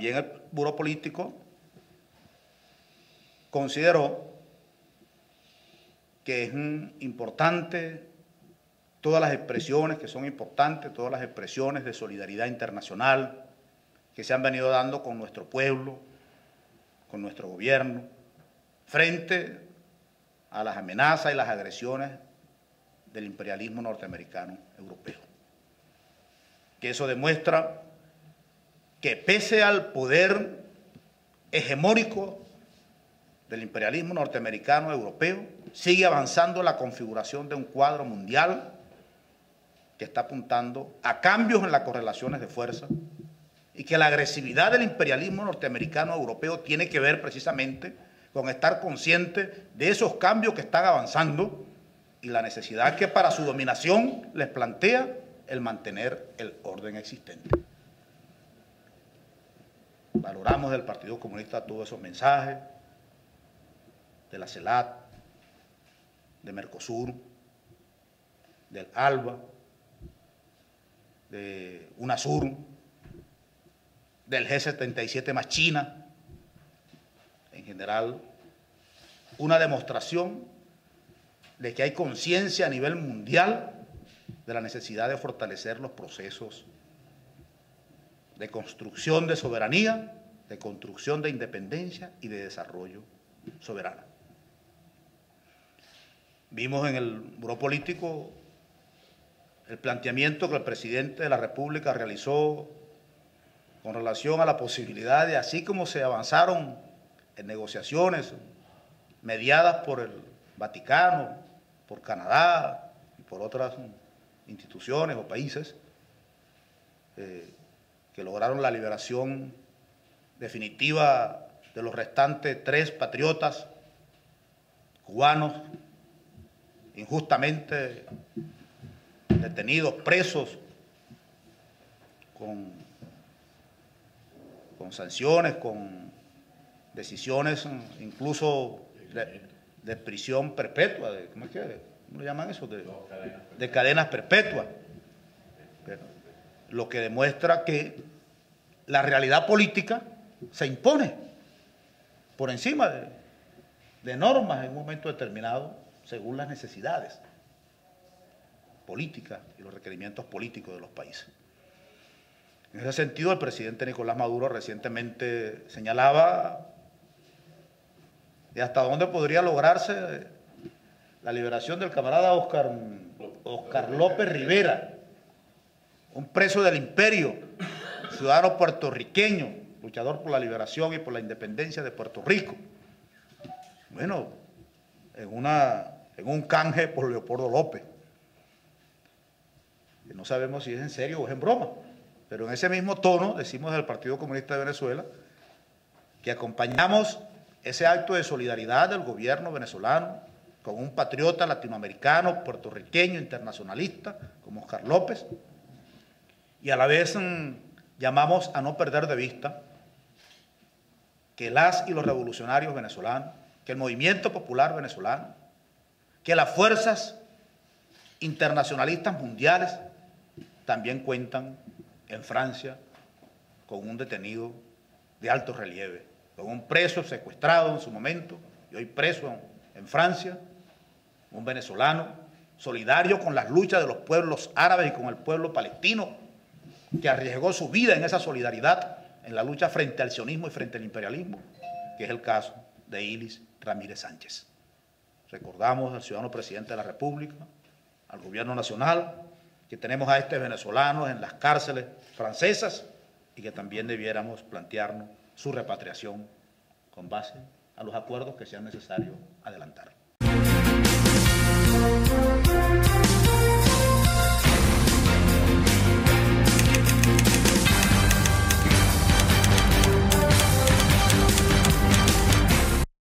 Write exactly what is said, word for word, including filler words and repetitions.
también el Buró Político consideró que es importante todas las expresiones que son importantes, todas las expresiones de solidaridad internacional que se han venido dando con nuestro pueblo, con nuestro gobierno, frente a las amenazas y las agresiones del imperialismo norteamericano europeo. Que eso demuestra que pese al poder hegemónico del imperialismo norteamericano europeo, sigue avanzando la configuración de un cuadro mundial que está apuntando a cambios en las correlaciones de fuerza y que la agresividad del imperialismo norteamericano europeo tiene que ver precisamente con estar consciente de esos cambios que están avanzando y la necesidad que para su dominación les plantea el mantener el orden existente. Valoramos del Partido Comunista todos esos mensajes, de la CELAC, de Mercosur, del ALBA, de UNASUR, del G setenta y siete más China, en general, una demostración de que hay conciencia a nivel mundial de la necesidad de fortalecer los procesos de construcción de soberanía, de construcción de independencia y de desarrollo soberano. Vimos en el Buró Político el planteamiento que el presidente de la República realizó con relación a la posibilidad de, así como se avanzaron en negociaciones mediadas por el Vaticano, por Canadá y por otras instituciones o países, eh, que lograron la liberación definitiva de los restantes tres patriotas cubanos injustamente detenidos, presos, con, con sanciones, con decisiones incluso de, de prisión perpetua, de, ¿cómo es que ¿cómo le llaman eso? De, de cadenas perpetuas. Pero, lo que demuestra que la realidad política se impone por encima de, de normas en un momento determinado según las necesidades políticas y los requerimientos políticos de los países. En ese sentido, el presidente Nicolás Maduro recientemente señalaba de hasta dónde podría lograrse la liberación del camarada Oscar, Oscar López Rivera, un preso del imperio, ciudadano puertorriqueño, luchador por la liberación y por la independencia de Puerto Rico. Bueno, en, una, en un canje por Leopoldo López. Que no sabemos si es en serio o es en broma, pero en ese mismo tono decimos del Partido Comunista de Venezuela que acompañamos ese acto de solidaridad del gobierno venezolano con un patriota latinoamericano, puertorriqueño, internacionalista, como Oscar López, y a la vez mmm, llamamos a no perder de vista que las y los revolucionarios venezolanos, que el movimiento popular venezolano, que las fuerzas internacionalistas mundiales también cuentan en Francia con un detenido de alto relieve, con un preso secuestrado en su momento y hoy preso en Francia, un venezolano solidario con las luchas de los pueblos árabes y con el pueblo palestino, que arriesgó su vida en esa solidaridad, en la lucha frente al sionismo y frente al imperialismo, que es el caso de Ilis Ramírez Sánchez. Recordamos al ciudadano presidente de la República, al gobierno nacional, que tenemos a estos venezolanos en las cárceles francesas y que también debiéramos plantearnos su repatriación con base a los acuerdos que sean necesarios adelantar.